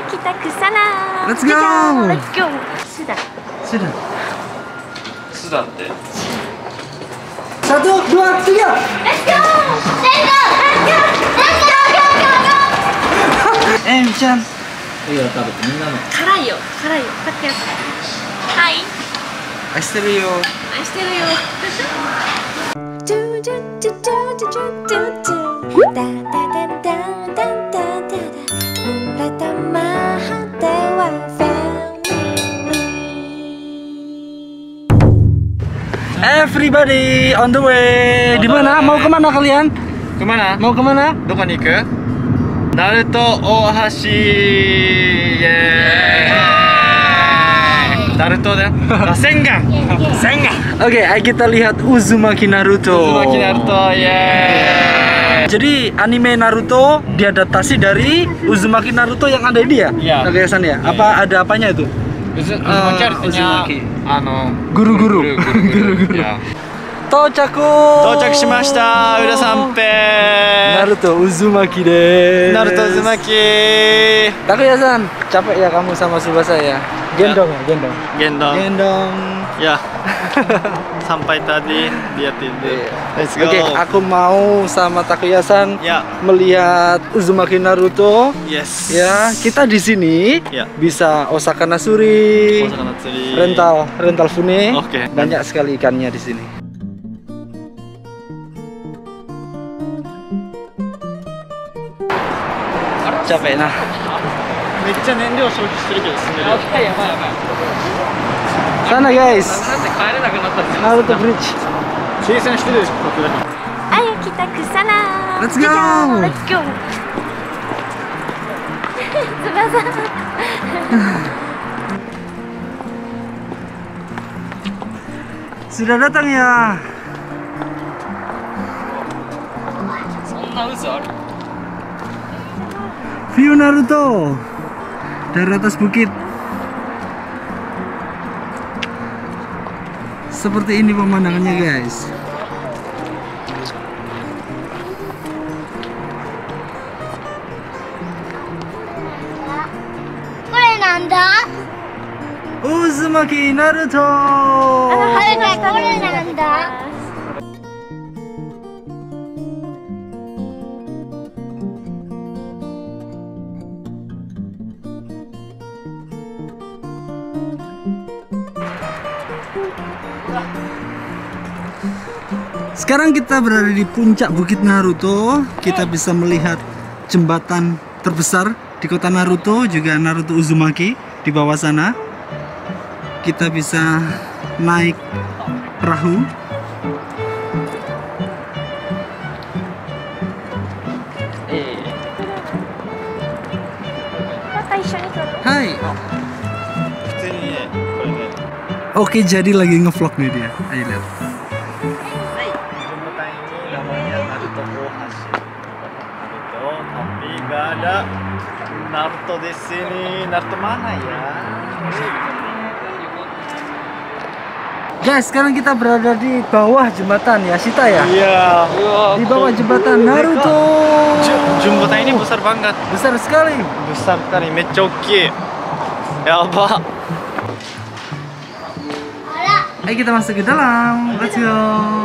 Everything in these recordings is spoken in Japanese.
kita ke sana. Let's go. Let's go. Sudah. Sudah. Sudah deh. 1, 2, 3. Let's go. Let's go. Let's go. Let's go. Go. Go. Go. Chan. いいよ、食べてみんなの。 辛いよ。辛いよ。たくやさん。はい。 愛してるよ。 愛してるよ。 Everybody on the way. Di mana? Mau kemana kalian? Kemana? Mau kemana? どこに行く？ナルト大橋。イエーイ。ナルトだよ。千賀。千賀。 Oke, ayo kita lihat Uzumaki Naruto. Uzumaki Naruto, yeay. Jadi anime Naruto diadaptasi dari Uzumaki Naruto yang ada ini ya? Iya. Nagayasan ya? Iya. Apa ada apanya itu? Uzumaki artinya Guru-guru. Ya. Tochaku. しました。浦三平。 Naruto Uzumaki desu. Naruto Uzumaki. Takuya-san, capek ya kamu sama Tsubasa ya? Gendong ya, gendong. Gendong. Gendong. Ya. Sampai tadi dia tidur. Let's go. Oke, aku mau sama Takuya-san Ya. melihat Uzumaki Naruto. Yes. Ya, kita di sini Ya. bisa Osaka Nasuri, Osaka Natsuri. rental fune. Oke. Banyak sekali ikannya di sini. Capek nah. めっちゃ燃料消費してるけど進める。やばいやばいやばい。 Sana guys, なんで帰れなくなったんですか。 Naruto Bridge. 停戦してるでしょ。ここだけ。 Ayo kita ke sana. Let's go. Let's go. Tsubasa. Sudah datang ya. そんな嘘ある。 View Naruto dari atas bukit. Seperti ini pemandangannya guys. Uzumaki Naruto. Sekarang kita berada di puncak Bukit Naruto. Kita bisa melihat jembatan terbesar di kota Naruto, juga Naruto Uzumaki di bawah sana. Kita bisa naik perahu. Hai. Oke, jadi lagi ngevlog nih dia. Ayo lihat. Jembatan ini namanya Naruto Ohashi. Naruto, tapi nggak ada Naruto di sini. Naruto mana ya? Guys, sekarang kita berada di bawah jembatan ya, Shita ya? Iya. Di bawah jembatan Naruto. Jembatan ini besar banget. Besar sekali. Besar sekali, mecha oki. Yaba. Ayo kita masuk ke dalam. Let's go.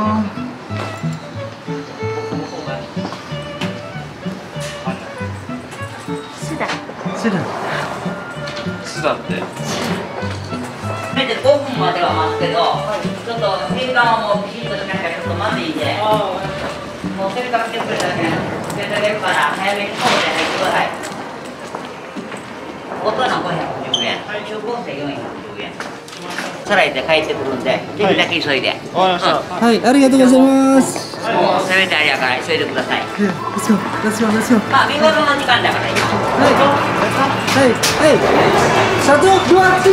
Sudah. Sudah. Sudah deh. 5分までは待つけど、ちょっと変換をもうピシッとしなきゃちょっとまずいんで、もうせっかく来てくれただけつけてあげるから早めにコードで入ってください。大人550円、中高生450円。さらいで帰ってくるんで、できるだけ急いで。 わかりました。 はい、ありがとうございます。 もうせめてあれやから急いでください。 Let's go. Let's go. Let's go. まあ見事の時間だから今。 Hai. Hai. Hai. 1, 2, 3.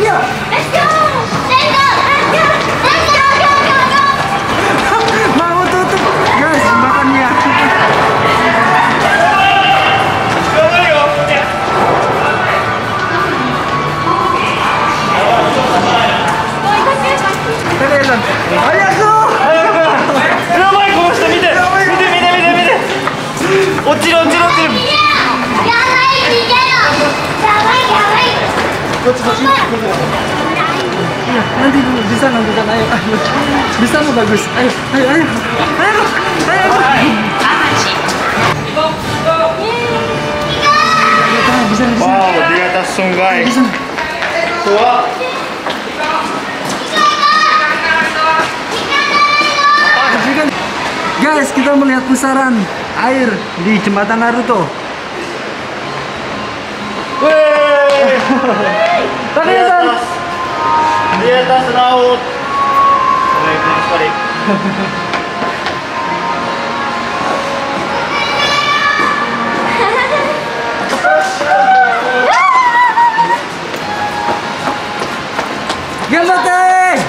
Let's go. Let's go. Let's go. Let's go. Mau tutup. Guys, makannya. Kalian, ayo. やばい、この人見て。見て。落ちる。 やばい、逃げろ。やばい。 Iya, nanti dulu di sana, ayo. Di sana bagus. Ayo. Bisa. Wow, di atas sungai. Bisa. Tua. Guys, kita melihat pusaran air di jembatan Naruto. Wih, Tapi di atas laut. Balik. Gamate!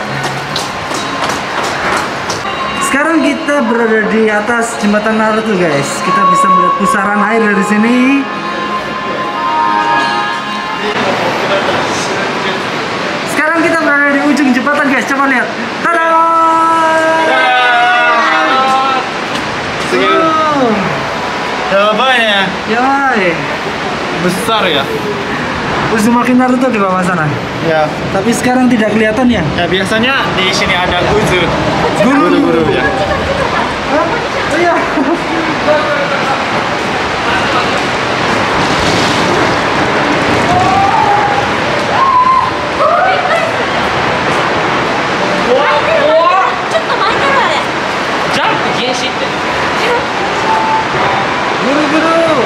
Sekarang kita berada di atas jembatan Naruto, guys. Kita bisa melihat pusaran air dari sini. Sekarang kita berada di ujung jembatan, guys. Coba lihat. Tada! Oh. Jawabannya Ya, besar ya. Uzumaki Naruto di bawah sana. Ya. Tapi sekarang tidak kelihatan ya. Ya biasanya di sini ada guru. Guru. Ya. Oh, iya. Guru.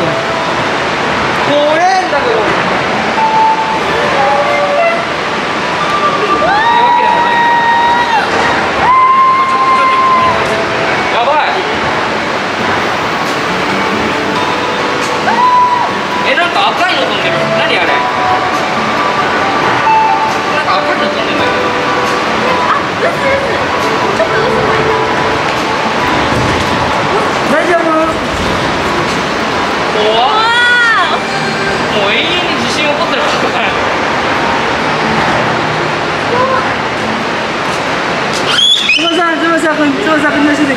Coba saya dari sini.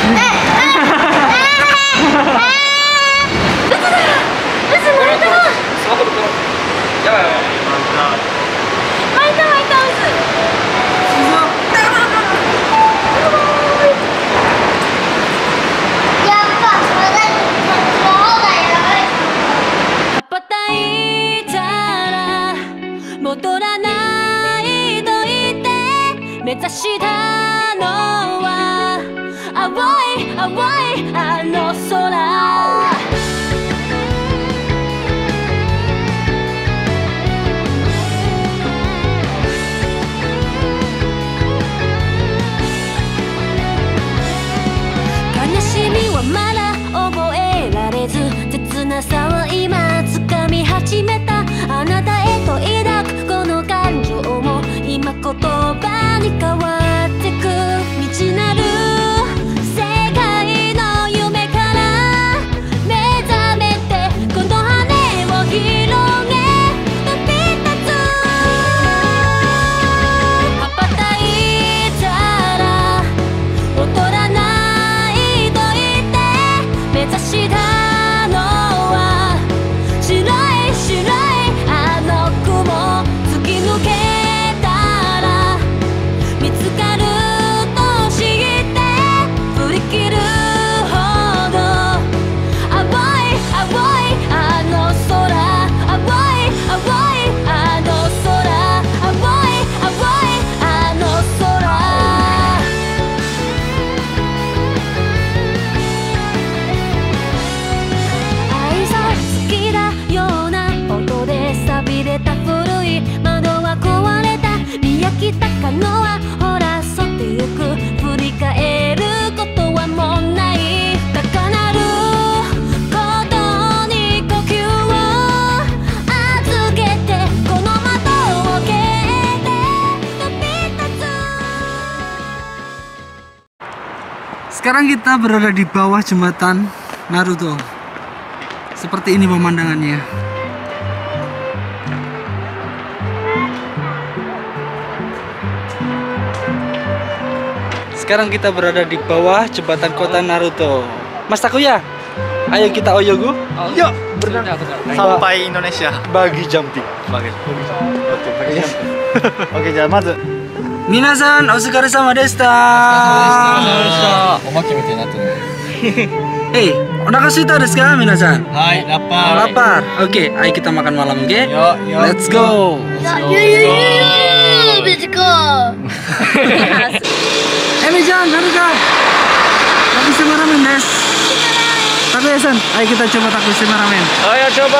Sekarang kita berada di bawah jembatan Naruto. Seperti ini pemandangannya. Sekarang kita berada di bawah jembatan kota Naruto. Mas Takuya, ayo kita oyogu. Yuk, berenang sampai Indonesia. bagi jumping. Oke. 竹ジャンプ。オッケー、じゃあまず。 皆さんお疲れ様でした。 おまけみたいになってる。 Hey,お腹空いたですか皆さん？ はい、ラッパー。 Lapar. Oke, ayo kita makan malam, oke? Yo, yo. Let's go. Let's go. Emi-chan, Haruka. Takushima ramen desu. Takuya-san, ayo kita coba Takushima ramen. Ayo coba.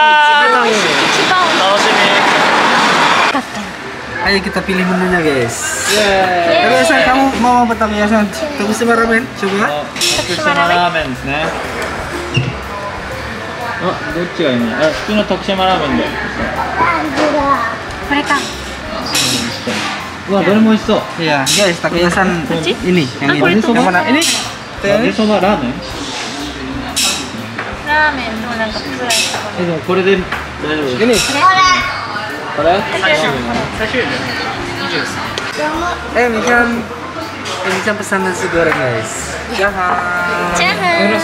Ayo kita pilih menunya, guys. Yeay. Takuya-san, kamu mau apa Takuya-san? Takushima ramen, coba. 福島ラーメンですね。あ、どっちがいいの？普通の徳島ラーメンで。 これか。 うわ、どれも美味しそう。 Iya, guys, Takuya-san ini, yang Aku ini. itu. Yang mana? Ini. 揚げそばラーメン？ ラーメンのなんかプラスとか。 でもこれで大丈夫です。 Ini. これ？ Emi-chan pesan nasi goreng, guys. Jahat. じゃーん。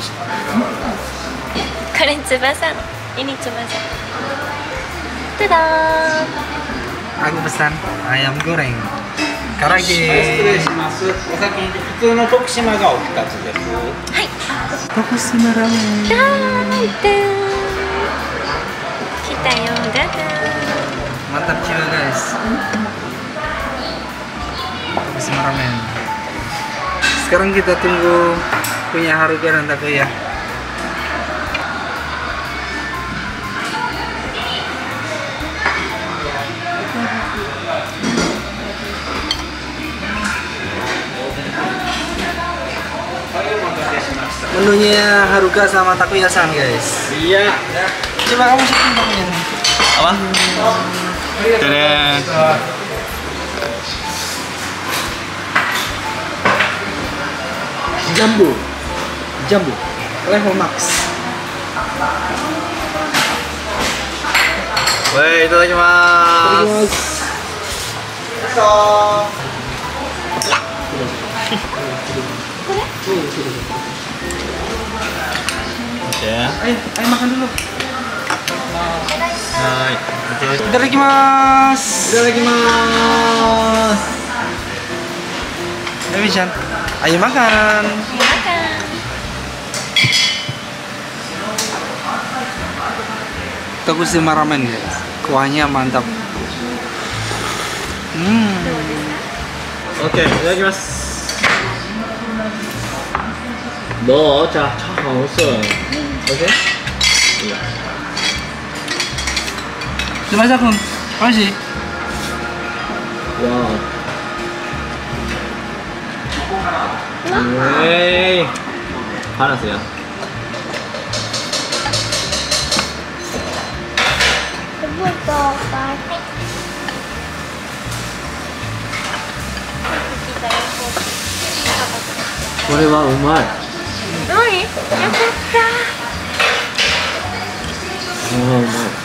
これ翼の。ini翼。ただーん。 Aku pesan ayam goreng. Karage. 失礼します。お先に普通の徳島がお二つです。 はい。 Takushima ramen. だーん。来たよだだーん。 Mantap jiwa, guys. Takushima ramen. Sekarang kita tunggu punya Haruka dan Takuya. Menunya Haruka sama Takuya-san, guys. Iya. Coba kamu syuting Takuya-san. Apa? Tadaan. Jambu. Jambu. Level max. Woi, itadakimasu. Oke. Ayo makan dulu. Hai. Itadakimasu. Itadakimasu. Emi-chan, ayo makan. Makan. Takushima ramen, guys. Kuahnya mantap. Oke, itadakimasu. どう？チャーハン美味しそうだね。美味しい？いいよ。 Tsubasa-kun, oishi? Wow. Panas ya. Ini wa umai. 何？よかったうまい。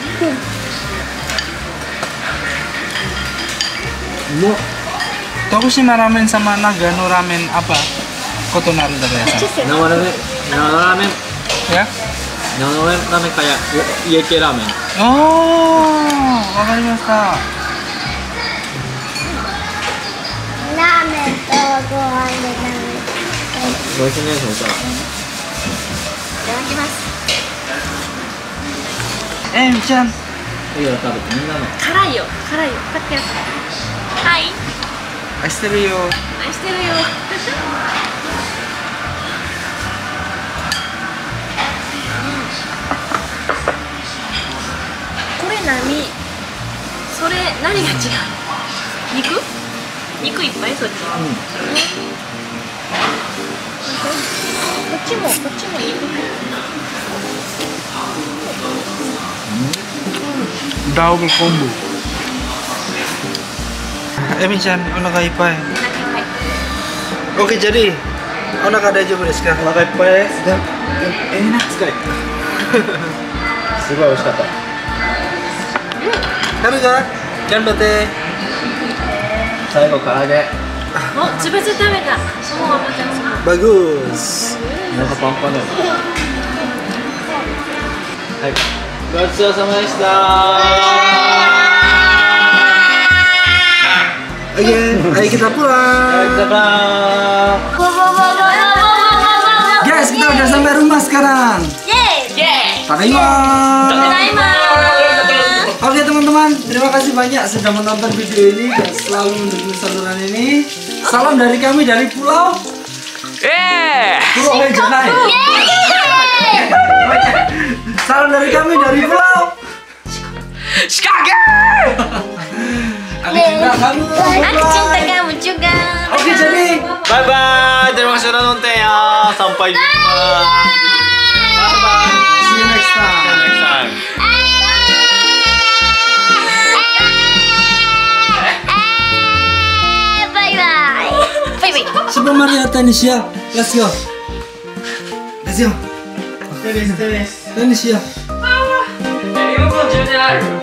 Takushima ramen sama Nagano ramen apa? Kotonaru Takuya-san. Nama ramen. Ya? Nama ramen kayak ieke ramen. Oh, wakarimashita. ラーメンとご飯で食べる。 美味しいね、そのさ。 いただきます。 Emi-chan. いいよ、食べてみんなの。 辛いよ、辛いよ。パッてやつ。はい。 愛してるよ。 愛してるよ。これ何？それ何が違う？肉？肉いっぱいそっち。こっちも肉。 Double combo. Emi-chan, onaka ippai. Oke, jadi onaka daijoubu desu ka? お腹いっぱいです。 Enak sekali. すごい美味しかった。 Haruka, ganbatte. 最後唐揚げ。 お、つぶつ食べた。そう、またそう。 Bagus. お腹パンパンだよ。はい。ごちそうさまでした。 Oke, ayo kita pulang. Guys, kita udah sampai rumah sekarang. Tadaima. Oke teman-teman, terima kasih banyak sudah menonton video ini dan selalu mendukung saluran ini. Salam dari kami dari Pulau Rejanai. Salam dari kami dari Pulau Chicago. Aku cinta kamu. Aku cinta kamu juga. Oke, jadi Bye bye. Terima kasih sudah nonton ya. Sampai jumpa. Bye bye. see you next time. See you next time. Bye-bye. Sebelum Maria tenis ya, let's go. Let's go. Tenis, tenis. Tenis ya. リモコン充電ある